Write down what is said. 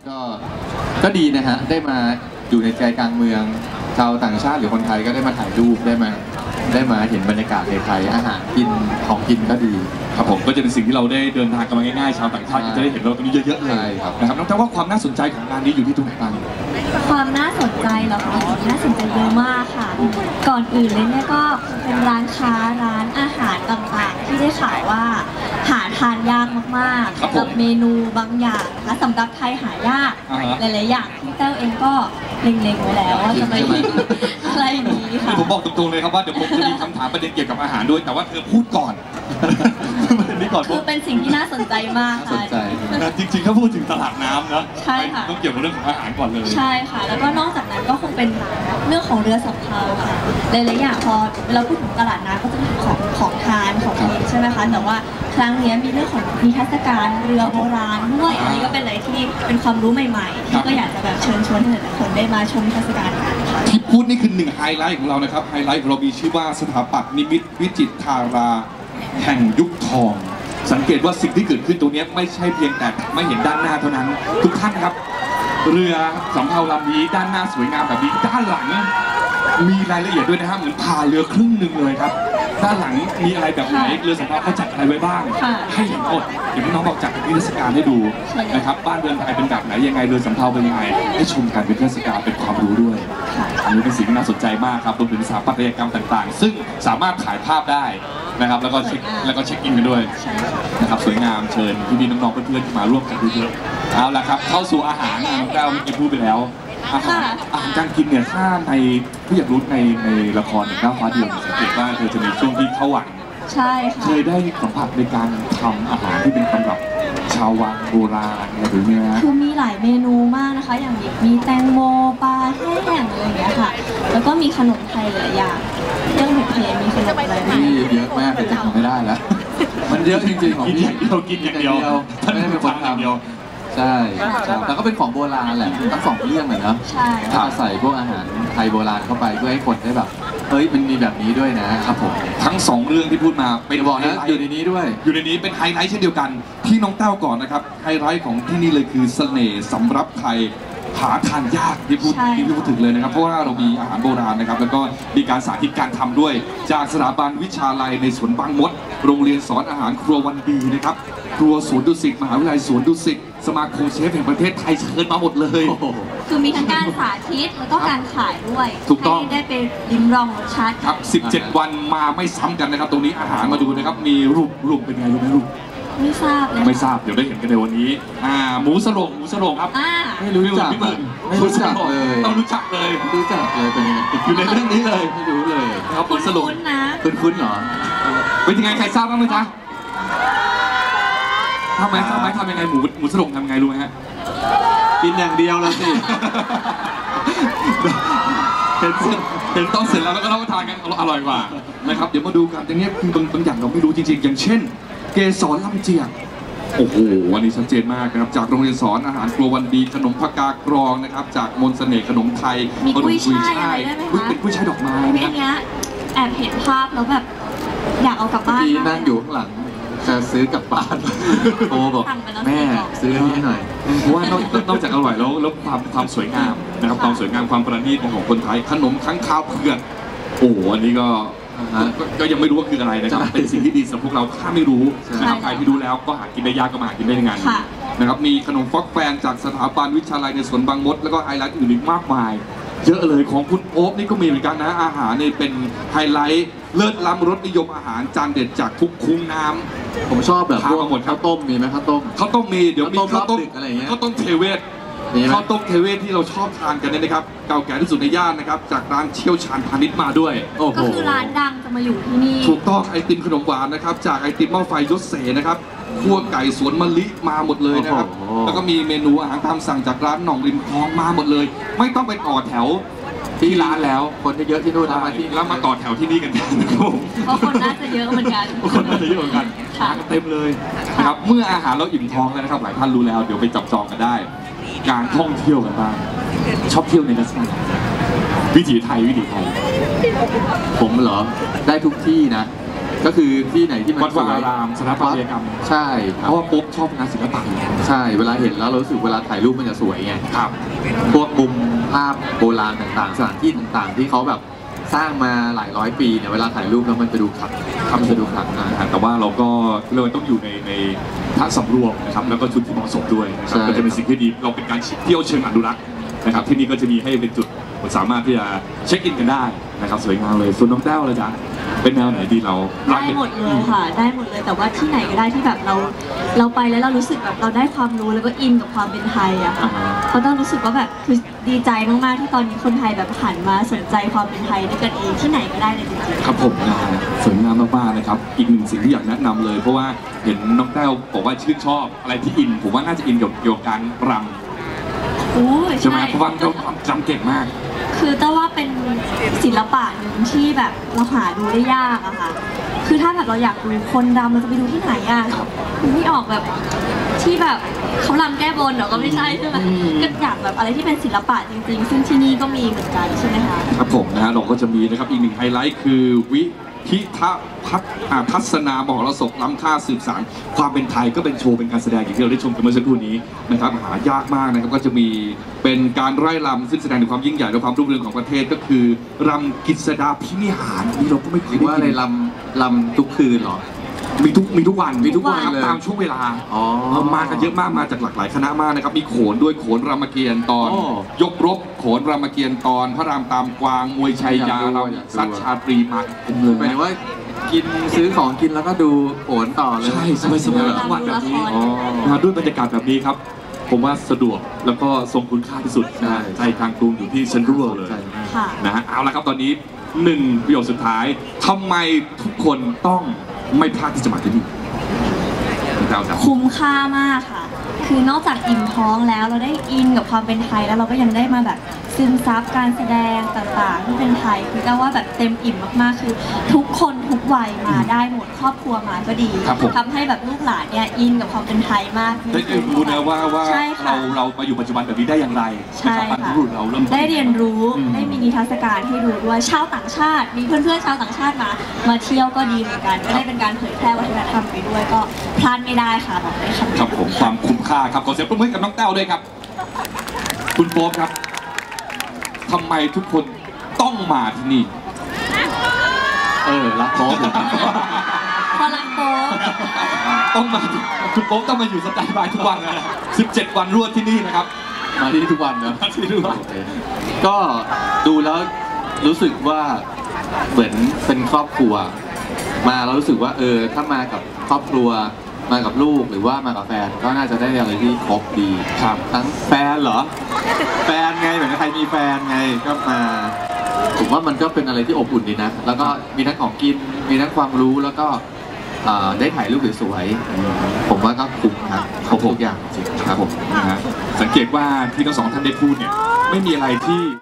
ก็ดีนะฮะได้มาอยู่ในใจกลางเมืองชาวต่างชาติหรือคนไทยก็ได้มาถ่ายรูปได้มาเห็นบรรยากาศในไทยอาหารกินของกินก็ดีครับผมก็จะเป็นสิ่งที่เราได้เดินทางกันมาง่ายๆชาวต่างชาติจะได้เห็นเราตรงนี้เยอะๆเลยนะครับแต่ว่าความน่าสนใจของงานนี้อยู่ที่ตรงไหนบ้างความน่าสนใจเหรอคะน่าสนใจเยอะมากค่ะก่อนอื่นเลยเนี่ยก็เป็นร้านค้าร้านอาหารต่างๆที่ได้ข่าวว่าหาทานยากมากๆกับเมนูบางอย่างและสำหรับไทยหายากหลายๆอย่างที่เต้าเองก็เล็งๆไว้แล้วว่าจะไปอะไรนี้ค่ะผมบอกตรงๆเลยครับว่าเดี๋ยวผมจะมีคำถามประเด็นเกี่ยวกับอาหารด้วยแต่ว่าเธอพูดก่อนนี่ก่อนคือเป็นสิ่งที่น่าสนใจมากค่ะจริงๆถ้าพูดถึงตลาดน้ำนะใช่ค่ะต้องเกี่ยวกับเรื่องของอาหารก่อนเลยใช่ค่ะแล้วก็นอกจากนั้นก็คงเป็นเรื่องของเรือสำเภาค่ะหลายๆอย่างพอเราพูดถึงตลาดน้ำก็จะมีของทานของกินใช่ไหมคะแต่ว่าครั้งนี้มีเรื่องของนิทรรศการเรือโบราณด้วยอันนี้ก็เป็นอะไรที่เป็นความรู้ใหม่ๆที่ก็อยากจะแบบเชิญชวนให้หลายๆคนได้มาชมนิทรรศการกันค่ะที่พูดนี่คือหนึ่งไฮไลท์ของเรานะครับไฮไลท์ของเรามีชื่อว่าสถาปัตย์นิมิตวิจิตรธาราแห่งยุคทองสังเกตว่าสิ่งที่เกิดขึ้นตรงนี้ไม่ใช่เพียงแต่ไม่เห็นด้านหน้าเท่านั้นทุกท่านครับเรือสำเภาลำนี้ด้านหน้าสวยงามแบบนี้ด้านหลังมีรายละเอียดด้วยนะครับเหมือนผ่าเรือครึ่งหนึ่งเลยครับด้านหลังมีอะไรแบบไหนเรือสำเภาเขาจัดอะไรไว้บ้างให้เห็นหมดอย่างที่น้องบอกจัดนิทรรศการให้ดูนะครับบ้านเรือนไทยเป็นแบบไหนยังไงเรือสำเภาเป็นยังไงให้ชมกันเป็นเทศกาลเป็นความรู้ด้วยอันนี้เป็นสิ่งที่น่าสนใจมากครับรวมถึงสถาปัตยกรรมต่างๆซึ่งสามารถถ่ายภาพได้นะครับแล้วก็เช็คอินกันด้วยนะครับสวยงามเชิญพี่ๆน้องๆเพื่อนๆมาร่วมกันเยอะๆเอาละครับเข้าสู่อาหารน้องแก้วเมื่อกี้พูดไปแล้วอาหารการกินเนี่ยถ้าในผู้อยากรู้ในละครเนี่ยก้าวฟ้าเดียวสังเกตว่าเธอจะมีช่วงที่เข้าวังใช่ค่ะเคยได้สัมผัสในการทำอาหารที่เป็นตำรับชาววังโบราณอะไรแบบนี้นะคือมีหลายเมนูมากนะคะอย่างมีแตงโมปลาแห้งอะไรอย่างเงี้ยค่ะแล้วก็มีขนมไทยหลายอย่างเรื่องบุฟเฟ่มีขนมอะไรที่เยอะมากแต่จำไม่ได้แล้วมันเยอะจริงๆของพี่กินอย่างเดียวไม่ได้เป็นคนทำใช่แต่ก็เป็นของโบราณแหละทั้งสองเรื่องเลยเนาะถ้าใส่พวกอาหารไทยโบราณเข้าไปเพื่อให้คนได้แบบเฮ้ยมันมีแบบนี้ด้วยนะครับผมทั้ง2เรื่องที่พูดมาเป็นบอกนะอยู่ในนี้ด้วยอยู่ในนี้เป็นไฮไลท์เช่นเดียวกันที่น้องเต้าก่อนนะครับไฮไลท์ของที่นี่เลยคือเสน่ห์สำรับไทยหาทานยากที่พูดถึงเลยนะครับเพราะว่าเรามีอาหารโบราณนะครับแล้วก็มีการสาธิตการทำด้วยจากสถาบันวิชาลัยในสวนบางมดโรงเรียนสอนอาหารครัววันดีนะครับครัวสวนดุสิตมหาวิทยาลัยสวนดุสิตสมาคมเชฟแห่งประเทศไทยเชิญมาหมดเลยคือมีทั้งการสาธิตแล้วก็การขายด้วยถูกต้องให้ได้ไปลิ้มลองรสชาติครับ17 วันมาไม่ซ้ำกันนะครับตรงนี้อาหารมาดูนะครับมีรูปเป็นไงรู้ไหมรูปไม่ทราบเลยไม่ทราบเดี๋ยวได้เห็นกันในวันนี้หมูสโลงครับไม่รู้จักไม่รู้จักเลยต้องรู้จักเลยเป็นยังไงอยู่ในเรื่องนี้เลยไม่รู้เลยครับหมูสโลงนะคุ้นเหรอเป็นยังไงใครทราบบ้างไหมจ๊ะทำยังไงหมูสโลงทำยังไงรู้ไหมฮะกินอย่างเดียวแล้วสิเห็นตอนเสร็จแล้วก็รับประทานกันอร่อยกว่านะครับเดี๋ยวมาดูกันอย่างนี้คือบางอย่างเราไม่รู้จริงๆอย่างเช่นเกสรลำเจียกโอ้โหวันนี้ชัดเจนมากนะครับจากโรงเรียนสอนอาหารครัววันดีขนมผักกาดกรองนะครับจากมนต์เสน่ห์ขนมไทยมีกุ้ยช่ายเป็นกุ้ยช่ายดอกไม้นะแอบเห็นภาพแล้วแบบอยากเอากลับบ้านที่นั่งอยู่ข้างหลังจะซื้อกลับบ้านโอ้บอกแม่ซื้อให้หน่อยเพราะว่านอกจากอร่อยแล้วความสวยงามนะครับความสวยงามความประณีตของคนไทยขนมค้างคาวเผือกโอ้อันนี้ก็ยังไม่รู้ว่าคืออะไรนะครับเป็นสิ่งที่ดีสำหรับพวกเราถ้าไม่รู้นะครับใครที่รู้แล้วก็หากินได้ยากก็มาหากินได้ในงานนะครับมีขนมฟอกแฟนจากสถาบันวิชาลัยในสวนบางมดแล้วก็ไฮไลท์อื่นอีกมากมายเยอะเลยของคุณโอ๊บนี่ก็มีเหมือนกันนะอาหารนี่เป็นไฮไลท์เลิศล้ำรสนิยมอาหารจานเด็ดจากทุกคุ้งน้ำผมชอบแบบพวกข้าวต้มมีไหมข้าวต้มมีเดี๋ยวมีข้าวต้มอะไรอย่างเงี้ยข้าวต้มเทเวศข้าวต้มเทเวศที่เราชอบทานกันเนี่ยนะครับเก่าแก่ที่สุดในย่านนะครับจากร้านเชี่ยวชาญพาณิชย์มาด้วยก็คือร้านดังจะมาอยู่ที่นี่ถูกต้องไอติมขนมหวานนะครับจากไอติมหม้อไฟยศเสนะครับคั่วไก่สวนมะลิมาหมดเลยนะครับแล้วก็มีเมนูอาหารตามสั่งจากร้านหน่องริมคลองมาหมดเลยไม่ต้องไปต่อแถวที่ร้านแล้วคนเยอะที่นู่นแล้วมาต่อแถวที่นี่กันนะครับเพราะคนน่าจะเยอะเหมือนกันคนน่าจะเยอะเหมือนกันเต็มเลยนะครับเมื่ออาหารเราอิ่มท้องแล้วนะครับหลายท่านรู้แล้วเดี๋ยวไปจับจองกันได้การท่องเที่ยวกันบ้างชอบเที่ยวในลักษณะวิถีไทยผมเหรอได้ทุกที่นะก็คือที่ไหนที่มันวัดวาอารามสถาปัตยกรรมใช่คเพรับราะว่าโป๊ปชอบงานศิลปะใช่เวลาเห็นแล้วเรารู้สึกเวลาถ่ายรูปมันจะสวยไงครับพวกมุมภาพโบราณต่างๆสถานที่ต่างๆ ที่เขาแบบสร้างมาหลายร้อยปีเนี่ยเวลาถ่ายรูปแล้วมันจะดูขลังมันจะดูขลังนะแต่ว่าเราก็เลยต้องอยู่ในท่าสำรวมนะครับแล้วก็ชุดที่เหมาะสมด้วยนะครับก็จะเป็นสิ่งที่ดีเราเป็นการเที่ยวเชิงอนุรักษ์นะครับที่นี่ก็จะมีให้เป็นจุดสามารถที่จะเช็คอินกันได้นะครับสวยงามเลยส่วนน้องแต้วเลยจ้ะเป็นแนวไหนดีเราได้หมดเลยค่ะได้หมดเลยแต่ว่าที่ไหนก็ได้ที่แบบเราไปแล้วเรารู้สึกแบบเราได้ความรู้แล้วก็อินกับความเป็นไทยอะค่ะเขาต้องรู้สึกว่าแบบคือดีใจมากๆที่ตอนนี้คนไทยแบบหันมาสนใจความเป็นไทยด้วยกันเองที่ไหนก็ได้เลยจริงๆครับผมนะฮะสวยงามมากๆนะครับอีกหนึ่งสิ่งที่อยากแนะนำเลยเพราะว่าเห็นน้องแต้วบอกว่าชื่นชอบอะไรที่อินผมว่าน่าจะอินเกี่ยวกับการรำใช่ไหมเพราะว่าเขารำเก่งมากคือแต่ว่าเป็นศิลปะหนึ่งที่แบบเราหาดูได้ยากอะค่ะคือถ้าแบบเราอยากดูคนรำเราจะไปดูที่ไหนอะคือไม่ออกแบบที่แบบเขารำแก้บนเหรอก็ไม่ใช่ใช่ไหมก็อยากแบบอะไรที่เป็นศิลปะจริงๆซึ่งที่นี่ก็มีเหมือนกันใช่ไหมคะครับผมนะฮะเราก็จะมีนะครับอีกหนึ่งไฮไลท์คือวิพิทัศนามหรสพล้ำค่าสืบสานความเป็นไทยก็เป็นโชว์เป็นการแสดงอย่างที่เราได้ชมกันเมื่อสักครู่นี้นะครับหายากมากนะครับก็จะมีเป็นการไร่รำซึ่งแสดงถึงความยิ่งใหญ่และความรุ่งเรืองของประเทศก็คือรำกฤษดาพินิหารนี่เราก็ไม่เคยได้ยินว่าอะไรลำทุกคืนหรอมีทุกวันครับตามช่วงเวลามากันเยอะมากมาจากหลากหลายคณะมากนะครับมีโขนด้วยโขนรามเกียรติ์ตอนยกรบโขนรามเกียรติ์ตอนพระรามตามกวางมวยชัยยารำซัดชาตรีมาเป็นเลยหมายถึงว่ากินซื้อของกินแล้วก็ดูโขนต่อเลยใช่สบายๆทุกวันแบบนี้ด้วยบรรยากาศแบบนี้ครับผมว่าสะดวกแล้วก็ทรงคุณค่าที่สุดใจกลางกรุงอยู่ที่เซ็นทรัลเลยนะฮะเอาละครับตอนนี้1ประโยคสุดท้ายทำไมทุกคนต้องไม่พลาดที่จะมาที่นี่คุ้มค่ามากค่ะคือนอกจากอิ่มท้องแล้วเราได้อินกับความเป็นไทยแล้วเราก็ยังได้มาแบบซึมซับการแสดงต่างๆที่เป็นไทยคือก็ว่าแบบเต็มอิ่มมากๆคือทุกคนทุกวัยมาได้หมดครอบครัวมาก็ดีทำให้แบบลูกหลานเนี่ยอินกับความเป็นไทยมากได้เรียนรู้นะว่าเรามาอยู่ปัจจุบันแบบนี้ได้อย่างไรใช่ค่ะได้เรียนรู้ได้มีนิทรรศการให้ดูด้วยชาวต่างชาติมีเพื่อนๆชาวต่างชาติมาเที่ยวก็ดีเหมือนกันก็ได้เป็นการเผยแพร่วัฒนธรรมไปด้วยก็พลาดไม่ได้ค่ะบอกเลยค่ะครับผมความคุ้มค่าครับขอเสียงปรบมือกับน้องแต้วด้วยครับคุณโป๊ปครับทำไมทุกคนต้องมาที่นี่รักโป๊ปพลังโป๊ปต้องมาคุณโป๊ปต้องมาอยู่สแตนด์บายทุกวันนะ17 วันรวดที่นี่นะครับมาที่ทุกวันนะที่ทุกวันก็ดูแล้วรู้สึกว่าเหมือนเป็นครอบครัวมาแล้วรู้สึกว่าถ้ามากับครอบครัวมากับลูกหรือว่ามากับแฟนก็น่าจะได้อะไรที่ครบดีครับทั้งแฟนเหรอแฟนไงเหมือนใครมีแฟนไงก็มาผมว่ามันก็เป็นอะไรที่อบอุ่นดีนะแล้วก็มีทั้งของกินมีทั้งความรู้แล้วก็ได้ถ่ายรูปสวยๆผมว่าก็คุ้มครับครบทุกอย่างจริงครับผมนะฮะสังเกตว่าที่ทั้งสองท่านได้พูดเนี่ยไม่มีอะไรที่